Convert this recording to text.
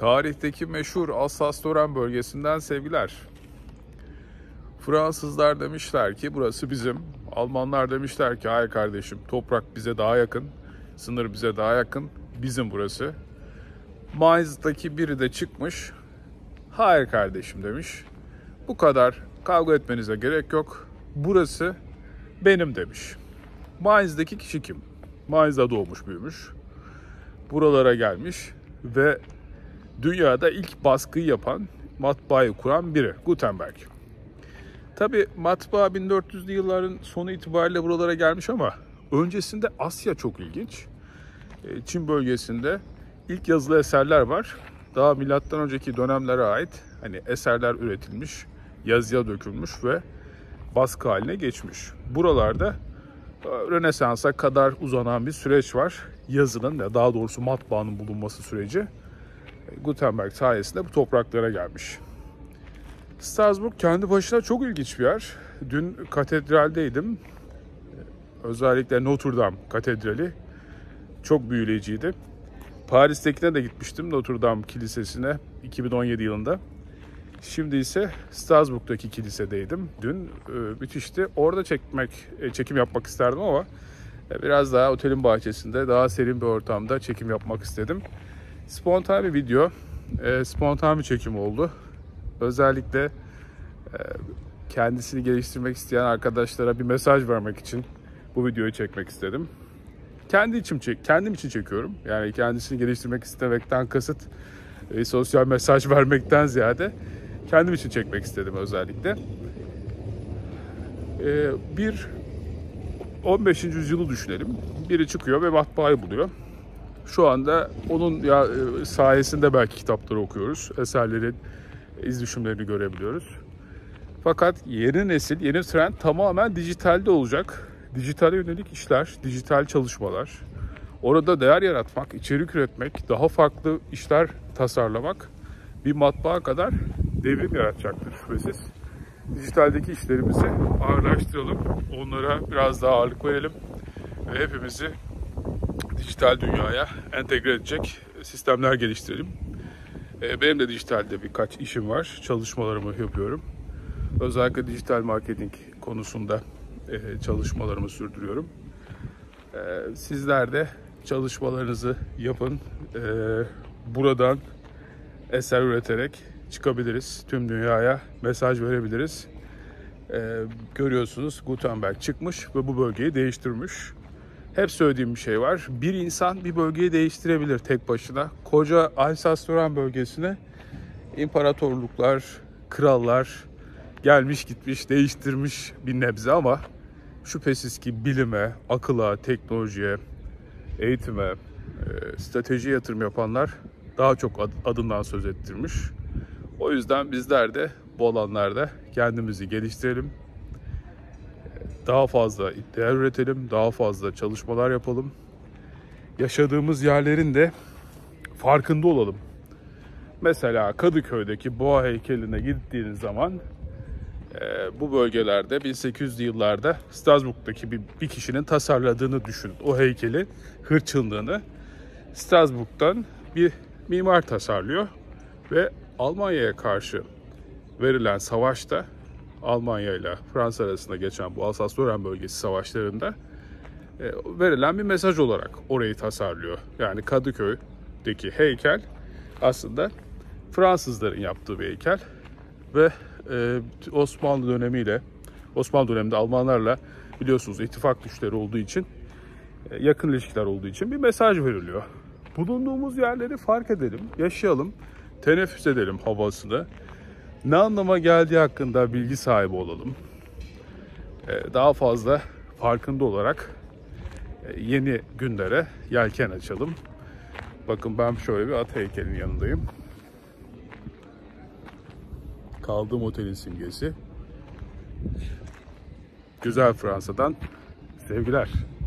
Tarihteki meşhur Alsas-Lorraine bölgesinden sevgiler. Fransızlar demişler ki burası bizim. Almanlar demişler ki hayır kardeşim, toprak bize daha yakın, sınır bize daha yakın, bizim burası. Mainz'daki biri de çıkmış, hayır kardeşim demiş. Bu kadar kavga etmenize gerek yok, burası benim demiş. Mainz'daki kişi kim? Mainz'da doğmuş büyümüş. Buralara gelmiş ve dünyada ilk baskıyı yapan, matbaayı kuran biri, Gutenberg. Tabi matbaa 1400'lü yılların sonu itibariyle buralara gelmiş ama öncesinde Asya çok ilginç. Çin bölgesinde ilk yazılı eserler var. Daha milattan önceki dönemlere ait hani eserler üretilmiş, yazıya dökülmüş ve baskı haline geçmiş. Buralarda Rönesans'a kadar uzanan bir süreç var. Yazının ya daha doğrusu matbaanın bulunması süreci Gutenberg sayesinde bu topraklara gelmiş. Strasbourg kendi başına çok ilginç bir yer. Dün katedraldeydim. Özellikle Notre Dame Katedrali çok büyüleyiciydi. Paris'tekine de gitmiştim, Notre Dame Kilisesi'ne 2017 yılında. Şimdi ise Strasbourg'daki kilisedeydim. Dün müthişti. Orada çekim yapmak isterdim ama biraz daha otelin bahçesinde, daha serin bir ortamda çekim yapmak istedim. Spontan bir video, spontan bir çekim oldu. Özellikle kendisini geliştirmek isteyen arkadaşlara bir mesaj vermek için bu videoyu çekmek istedim. Kendim için çekiyorum. Yani kendisini geliştirmek istemekten kasıt sosyal mesaj vermekten ziyade kendim için çekmek istedim özellikle. Bir 15. yüzyılı düşünelim. Biri çıkıyor ve matbaayı buluyor. Şu anda onun sayesinde belki kitapları okuyoruz. Eserlerin iz düşümlerini görebiliyoruz. Fakat yeni nesil, yeni trend tamamen dijitalde olacak. Dijitale yönelik işler, dijital çalışmalar. Orada değer yaratmak, içerik üretmek, daha farklı işler tasarlamak bir matbaa kadar devrim yaratacaktır şüphesiz. Dijitaldeki işlerimizi ağırlaştıralım, onlara biraz daha ağırlık verelim ve hepimizi dijital dünyaya entegre edecek sistemler geliştirelim. Benim de dijitalde birkaç işim var, çalışmalarımı yapıyorum. Özellikle dijital marketing konusunda çalışmalarımı sürdürüyorum. Sizler de çalışmalarınızı yapın. Buradan eser üreterek çıkabiliriz. Tüm dünyaya mesaj verebiliriz. Görüyorsunuz Gutenberg çıkmış ve bu bölgeyi değiştirmiş. Hep söylediğim bir şey var. Bir insan bir bölgeyi değiştirebilir tek başına. Koca Alsas-Lorraine bölgesine imparatorluklar, krallar gelmiş gitmiş, değiştirmiş bir nebze ama şüphesiz ki bilime, akıla, teknolojiye, eğitime, stratejiye yatırım yapanlar daha çok adından söz ettirmiş. O yüzden bizler de bu alanlarda kendimizi geliştirelim. Daha fazla değer üretelim, daha fazla çalışmalar yapalım. Yaşadığımız yerlerin de farkında olalım. Mesela Kadıköy'deki Boğa heykeline gittiğiniz zaman bu bölgelerde 1800'lü yıllarda Strasbourg'daki bir kişinin tasarladığını düşünün. O heykeli, hırçınlığını Strasbourg'dan bir mimar tasarlıyor ve Almanya'ya karşı verilen savaşta Almanya ile Fransa arasında geçen bu Alsas-Lorraine bölgesi savaşlarında verilen bir mesaj olarak orayı tasarlıyor. Yani Kadıköy'deki heykel aslında Fransızların yaptığı bir heykel ve Osmanlı döneminde Almanlarla biliyorsunuz ittifak güçleri olduğu için, yakın ilişkiler olduğu için bir mesaj veriliyor. Bulunduğumuz yerleri fark edelim, yaşayalım, teneffüs edelim havasını. Ne anlama geldiği hakkında bilgi sahibi olalım. Daha fazla farkında olarak yeni günlere yelken açalım. Bakın ben şöyle bir at heykelinin yanındayım. Kaldığım otelin simgesi. Güzel Fransa'dan sevgiler.